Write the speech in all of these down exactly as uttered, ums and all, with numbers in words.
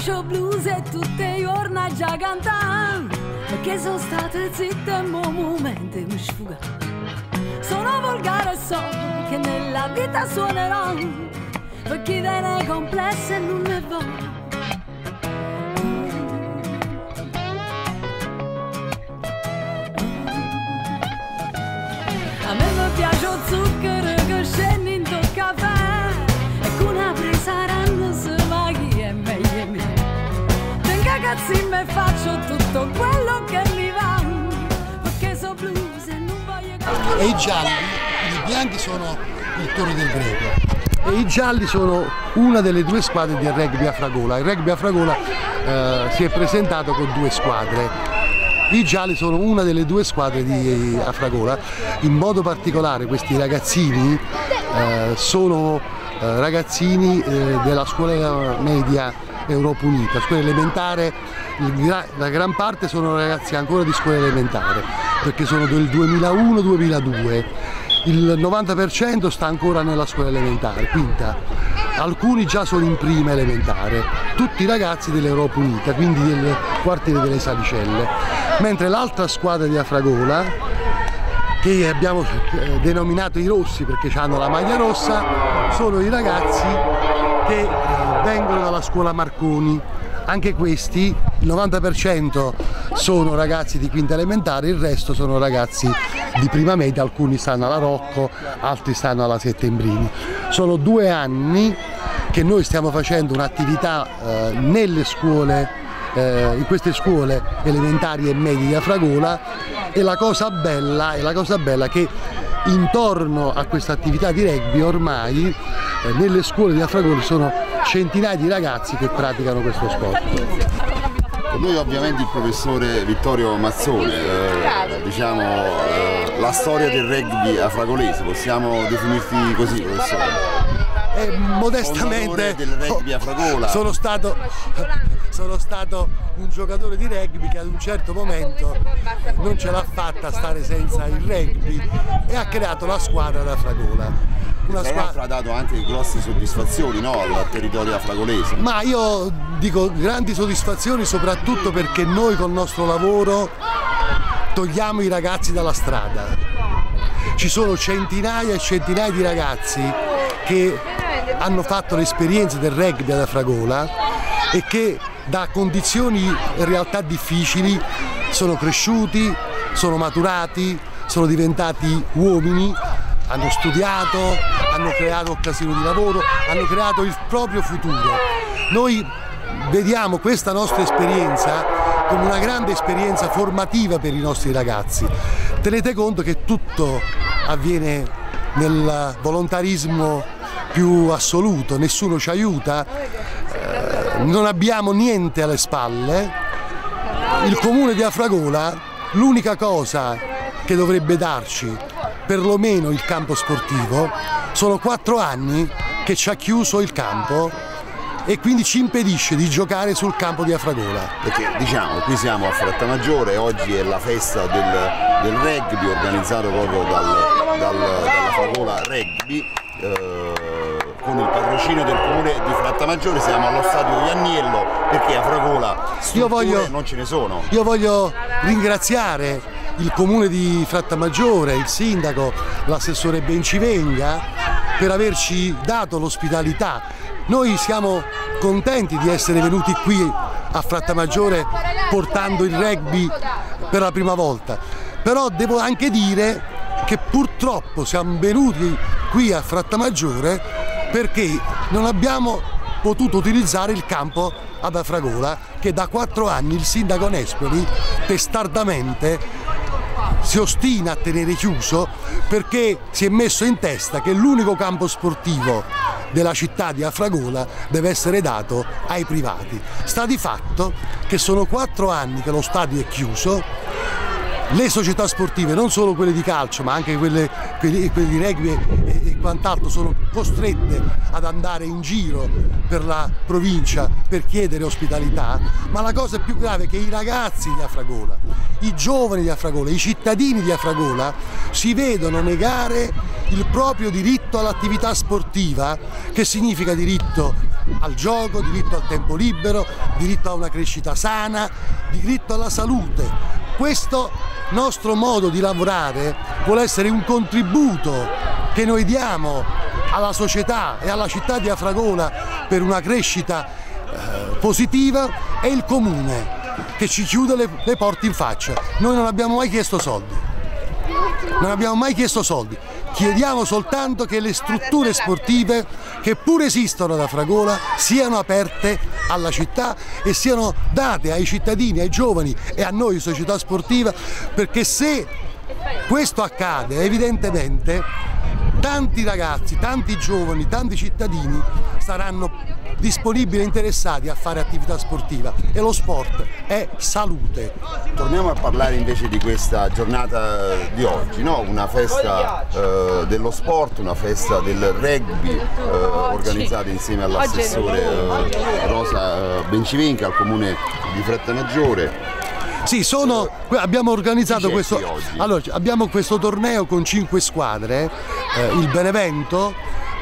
piace blues e tutte i giorni già cantano, perché sono state zitte e mo momenti mi sfuga. Sono volgare e so che nella vita suonerò, per chi viene complessa e non ne va. A me mi piace il zucchero che scende in tuo caffè, e con una presa random se va chi è meglio me. Tengo cazzi me faccio tutto quello che mi va, perché so blues e non voglio. E i gialli, i bianchi sono il Torri del Greco e i gialli sono una delle due squadre del rugby a Fragola. Il rugby a Fragola eh, si è presentato con due squadre. I gialli sono una delle due squadre di a Fragola, in modo particolare questi ragazzini eh, sono eh, ragazzini eh, della scuola media Europa Unita, scuola elementare, la gran parte sono ragazzi ancora di scuola elementare, perché sono del duemilauno duemiladue, il novanta per cento sta ancora nella scuola elementare, quinta, alcuni già sono in prima elementare, tutti i ragazzi dell'Europa Unita, quindi del quartiere delle Salicelle, mentre l'altra squadra di Afragola, che abbiamo denominato i rossi perché hanno la maglia rossa, sono i ragazzi che vengono dalla scuola Marconi. Anche questi, il novanta per cento sono ragazzi di quinta elementare, il resto sono ragazzi di prima media, alcuni stanno alla Rocco, altri stanno alla Settembrini. Sono due anni che noi stiamo facendo un'attività eh, nelle scuole, eh, in queste scuole elementari e medie di Afragola, e la cosa bella è la cosa bella che intorno a questa attività di rugby ormai eh, nelle scuole di Afragola sono centinaia di ragazzi che praticano questo sport. Con noi ovviamente il professore Vittorio Mazzone, eh, diciamo eh, la storia del rugby afragolese, possiamo definirti così, professore? Eh, modestamente del rugby a Fragola. sono stato, sono stato un giocatore di rugby che ad un certo momento non ce l'ha fatta a stare senza il rugby e ha creato la squadra da Fragola. Una squadra ha dato anche grosse soddisfazioni, no, al territorio afragolese. Ma io dico grandi soddisfazioni soprattutto perché noi col nostro lavoro togliamo i ragazzi dalla strada. Ci sono centinaia e centinaia di ragazzi che hanno fatto l'esperienza del rugby ad Afragola e che da condizioni in realtà difficili sono cresciuti, sono maturati, sono diventati uomini, hanno studiato, hanno creato occasioni di lavoro, hanno creato il proprio futuro. Noi vediamo questa nostra esperienza come una grande esperienza formativa per i nostri ragazzi. Tenete conto che tutto avviene nel volontarismo più assoluto, nessuno ci aiuta, eh, non abbiamo niente alle spalle. Il comune di Afragola l'unica cosa che dovrebbe darci, perlomeno il campo sportivo, sono quattro anni che ci ha chiuso il campo e quindi ci impedisce di giocare sul campo di Afragola. Perché diciamo, qui siamo a Frattamaggiore, oggi è la festa del, del rugby organizzato proprio dal, dal, dalla Fragola Rugby, eh, con il patrocinio del comune di Frattamaggiore. Siamo allo stadio Ianniello perché a Fragola io voglio, non ce ne sono. Io voglio ringraziare il comune di Frattamaggiore, il sindaco, l'assessore Bencivenga per averci dato l'ospitalità. Noi siamo contenti di essere venuti qui a Frattamaggiore portando il rugby per la prima volta, però devo anche dire che purtroppo siamo venuti qui a Frattamaggiore perché non abbiamo potuto utilizzare il campo ad Afragola, che da quattro anni il sindaco Nespoli testardamente si ostina a tenere chiuso perché si è messo in testa che l'unico campo sportivo della città di Afragola deve essere dato ai privati. Sta di fatto che sono quattro anni che lo stadio è chiuso, le società sportive, non solo quelle di calcio ma anche quelle, quelle, quelle di rugby e, quant'altro sono costrette ad andare in giro per la provincia per chiedere ospitalità, ma la cosa più grave è che i ragazzi di Afragola, i giovani di Afragola, i cittadini di Afragola si vedono negare il proprio diritto all'attività sportiva, che significa diritto al gioco, diritto al tempo libero, diritto a una crescita sana, diritto alla salute. Questo nostro modo di lavorare vuole essere un contributo che noi diamo alla società e alla città di Afragola per una crescita eh, positiva, e il comune che ci chiude le, le porte in faccia. Noi non abbiamo mai chiesto soldi, non abbiamo mai chiesto soldi, chiediamo soltanto che le strutture sportive, che pure esistono ad Afragola, siano aperte alla città e siano date ai cittadini, ai giovani e a noi società sportiva, perché se questo accade evidentemente tanti ragazzi, tanti giovani, tanti cittadini saranno disponibili e interessati a fare attività sportiva, e lo sport è salute. Torniamo a parlare invece di questa giornata di oggi, no? Una festa eh, dello sport, una festa del rugby eh, organizzata insieme all'assessore eh, Rosa eh, Bencivenga al comune di Frattamaggiore. Sì, sono, abbiamo organizzato questo, allora, abbiamo questo torneo con cinque squadre, eh, il Benevento,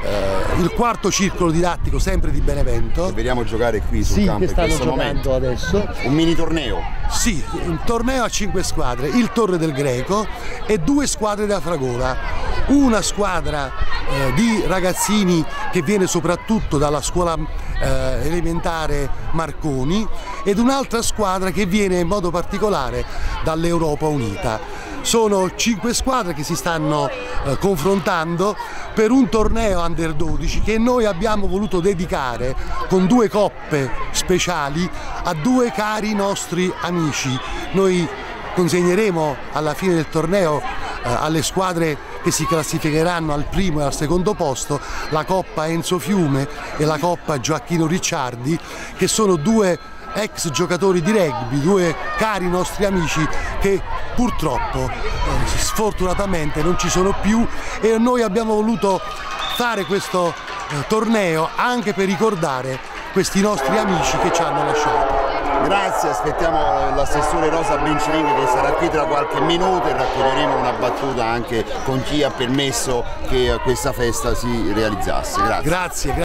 eh, il quarto circolo didattico sempre di Benevento. Che vediamo giocare qui sul sì, campo che in stanno questo giocando momento. Adesso. Un mini torneo. Sì, un torneo a cinque squadre, il Torre del Greco e due squadre da Afragola. Una squadra eh, di ragazzini che viene soprattutto dalla scuola eh, elementare Marconi, ed un'altra squadra che viene in modo particolare dall'Europa Unita. Sono cinque squadre che si stanno eh, confrontando per un torneo under dodici che noi abbiamo voluto dedicare con due coppe speciali a due cari nostri amici. Noi consegneremo alla fine del torneo eh, alle squadre che si classificheranno al primo e al secondo posto la Coppa Enzo Fiume e la Coppa Gioacchino Ricciardi, che sono due ex giocatori di rugby, due cari nostri amici che purtroppo eh, sfortunatamente non ci sono più, e noi abbiamo voluto fare questo eh, torneo anche per ricordare questi nostri amici che ci hanno lasciato. Grazie, aspettiamo l'assessore Rosa Bencivenga che sarà qui tra qualche minuto e raccoglieremo una battuta anche con chi ha permesso che questa festa si realizzasse. Grazie. Grazie.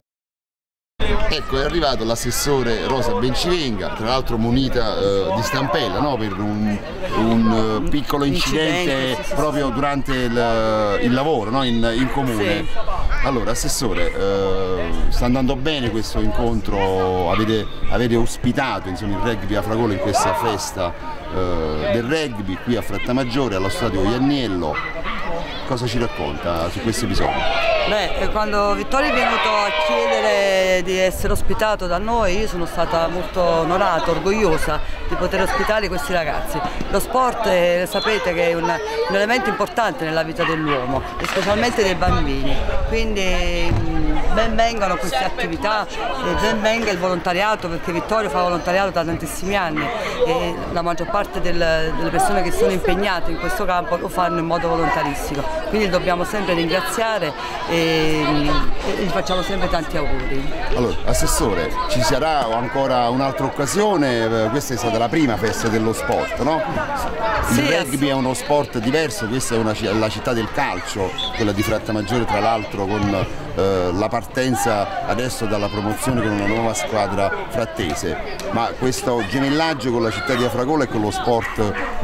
Ecco, è arrivato l'assessore Rosa Bencivenga, tra l'altro munita eh, di stampella, no? Per un, un uh, piccolo incidente, incidente sì, sì, proprio sì. durante il, il lavoro, no? in, in comune. Sì. Allora, assessore, eh, sta andando bene questo incontro? Avete, avete ospitato insomma, il rugby a Afragola in questa festa eh, del rugby qui a Frattamaggiore, allo stadio Ianniello. Cosa ci racconta su questo episodio? Beh, quando Vittorio è venuto a chiedere di essere ospitato da noi, io sono stata molto onorata, orgogliosa di poter ospitare questi ragazzi. Lo sport, eh, sapete che è un, un elemento importante nella vita dell'uomo, e specialmente dei bambini, quindi mh, ben vengano queste attività e ben venga il volontariato, perché Vittorio fa volontariato da tantissimi anni e la maggior parte del, delle persone che sono impegnate in questo campo lo fanno in modo volontaristico, quindi dobbiamo sempre ringraziare e gli facciamo sempre tanti auguri. Allora, assessore, ci sarà ancora un'altra occasione? Questa è stata la prima festa dello sport, no? Il sì, rugby è uno sport diverso, questa è una, la città del calcio, quella di Frattamaggiore tra l'altro, con eh, la partenza adesso dalla promozione con una nuova squadra frattese, ma questo gemellaggio con la città di Afragola e con lo sport,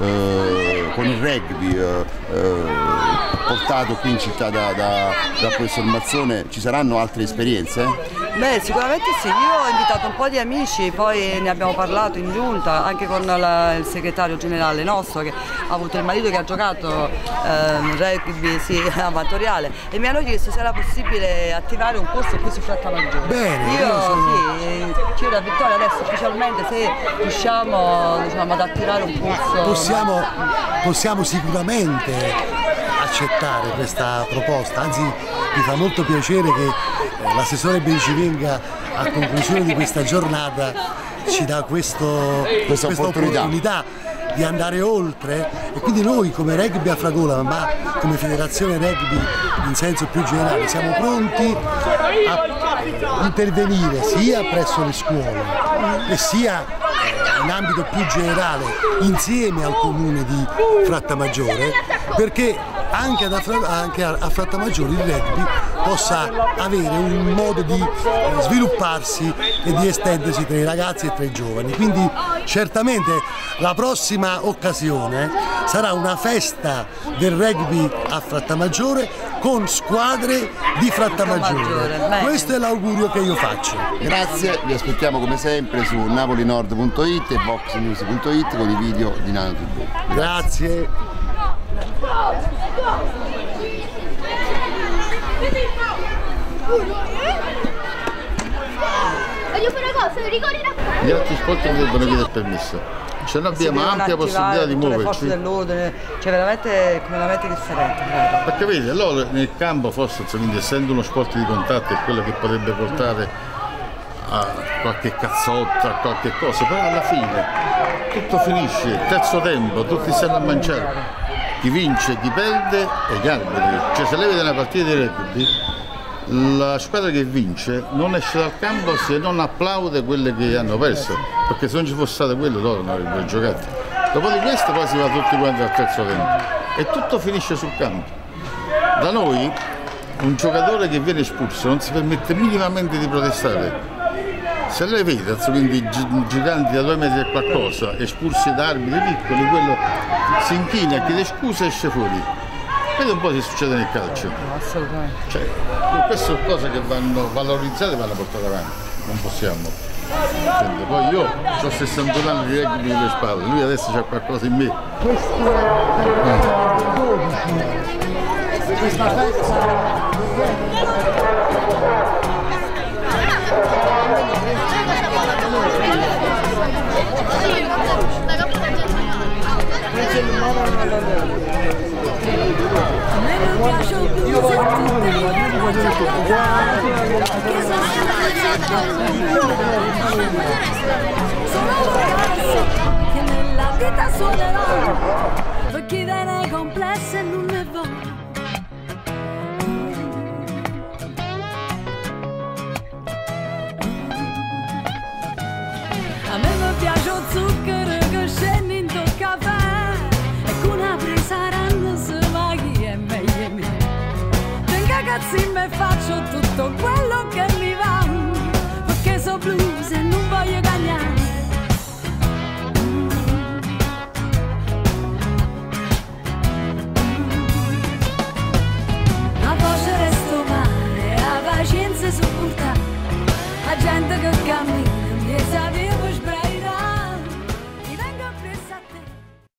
eh, con il rugby eh, eh, portato qui in città da, da, da professor Mazzone, ci saranno altre esperienze? Beh, sicuramente sì, io ho invitato un po' di amici, poi ne abbiamo parlato in giunta anche con la, il segretario generale nostro che ha avuto il marito che ha giocato ehm, rugby sì, amatoriale, e mi hanno chiesto se era possibile attivare un corso qui su Frattamaggiore. Bene, io, io sono... sì, chiedo a Vittorio adesso ufficialmente se riusciamo diciamo, ad attivare un corso. Possiamo, possiamo sicuramente accettare questa proposta, anzi mi fa molto piacere che eh, l'assessore Bencivenga a conclusione di questa giornata ci dà questo, questa, questa opportunità. opportunità di andare oltre, e quindi noi come Rugby Afragola, ma come Federazione Rugby in senso più generale, siamo pronti a intervenire sia presso le scuole e sia in ambito più generale insieme al comune di Frattamaggiore, perché anche, ad Afra, anche a Frattamaggiore il rugby possa avere un modo di eh, svilupparsi e di estendersi tra i ragazzi e tra i giovani. Quindi certamente la prossima occasione sarà una festa del rugby a Frattamaggiore con squadre di Frattamaggiore. Questo è l'augurio che io faccio. Grazie, vi aspettiamo come sempre su napolinord punto it e voxnews punto it con i video di Nano tivù. Grazie. Voglio fare una cosa, ricordi da... Gli altri sport non debbono chiedere permesso, ce l'abbiamo ampia possibilità di muoverci. Le forze dell'ordine, cioè veramente completamente differente. Perché vedi, loro nel campo forse, quindi, essendo uno sport di contatto, è quello che potrebbe portare a qualche cazzotta, a qualche cosa, però alla fine tutto finisce, terzo tempo, tutti stanno a mangiare. Chi vince, chi perde e gli arbitri. Cioè se lei vede una partita di rugby, la squadra che vince non esce dal campo se non applaude quelle che hanno perso, perché se non ci fosse stato quello loro non avrebbero giocato. Dopo di questo poi si va tutti quanti al terzo tempo e tutto finisce sul campo. Da noi un giocatore che viene espulso non si permette minimamente di protestare. Se lei vede, quindi giganti da due metri e qualcosa, espulsi da arbitri piccoli, quello si inchina, chiede scusa e esce fuori. Vede un po' che succede nel calcio. Assolutamente. Cioè, queste sono cose che vanno valorizzate e vanno portate avanti, non possiamo. Senti, poi io ho sessantuno anni di rugby sulle spalle, lui adesso c'ha qualcosa in me. Questo è dodici. Questa festa Io lo che nella vita suonerò per chi viene complessa e non ne va. A me mi piace il zucchero che scende in tuo caffè e con una presa ranno se va chi è meglio me. Tengo cazzi me faccio tutto quello che mi va, perché so blues e non voglio cagnare. La voce resto male, la pazienza sopportare, la gente che cammina mi sa